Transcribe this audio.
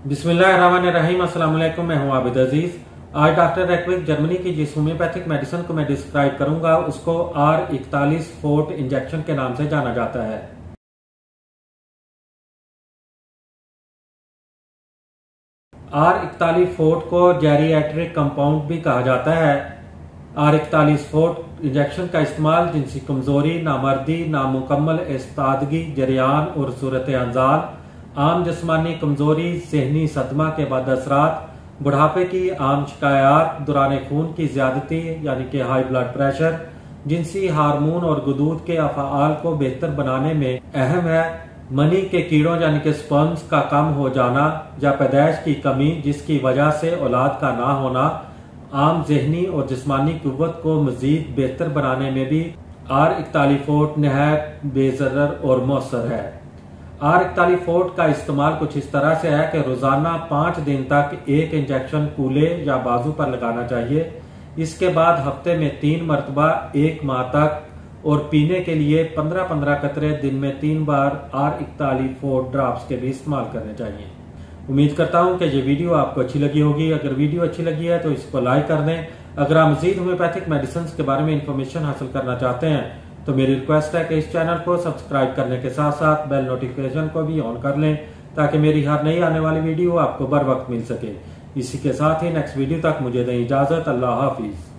बिस्मिल्लाहिर्रहमानिर्रहीम। अस्सलाम वालेकुम। मैं हूं आबिद अजीज। आज डॉक्टर रेक्विक जर्मनी की जिस होम्योपैथिक मेडिसिन को मैं डिस्क्राइब करूंगा उसको R41 फोर्ट इंजेक्शन के नाम से जाना जाता है। R41 फोर्ट को जेरिएट्रिक कंपाउंड भी कहा जाता है। R41 फोर्ट इंजेक्शन का इस्तेमाल जिनसी कमजोरी, नामर्दी, नामुकम्मल इस्तादगी, जरियान और सूरत अंजाल, आम जिस्मानी कमजोरी, जहनी सदमा के बाद असरात, बुढ़ापे की आम शिकायत, दौरान खून की ज्यादती यानी कि हाई ब्लड प्रेशर, जिनसी हार्मोन और गुदूद के अफ़आल को बेहतर बनाने में अहम है। मनी के कीड़ों यानी कि स्पर्म्स का कम हो जाना या पैदाइश की कमी जिसकी वजह से औलाद का ना होना, आम जहनी और जिस्मानी कुव्वत को मजीद बेहतर बनाने में भी R41 फोर्ट नहायत बेज़रर और मौसर है। R41 फोर्ट का इस्तेमाल कुछ इस तरह से है कि रोजाना 5 दिन तक एक इंजेक्शन कूल्हे या बाजू पर लगाना चाहिए। इसके बाद हफ्ते में 3 मरतबा 1 माह तक, और पीने के लिए 15-15 कतरे दिन में 3 बार R41 फोर्ट ड्रॉप्स के भी इस्तेमाल करने चाहिए। उम्मीद करता हूं कि ये वीडियो आपको अच्छी लगी होगी। अगर वीडियो अच्छी लगी है तो इसको लाइक कर दें। अगर आप मजीद होम्योपैथिक मेडिसिन के बारे में इंफॉर्मेशन हासिल करना चाहते हैं तो मेरी रिक्वेस्ट है कि इस चैनल को सब्सक्राइब करने के साथ साथ बेल नोटिफिकेशन को भी ऑन कर लें ताकि मेरी हर नई आने वाली वीडियो आपको बर वक्त मिल सके। इसी के साथ ही नेक्स्ट वीडियो तक मुझे दें इजाजत। अल्लाह हाफिज।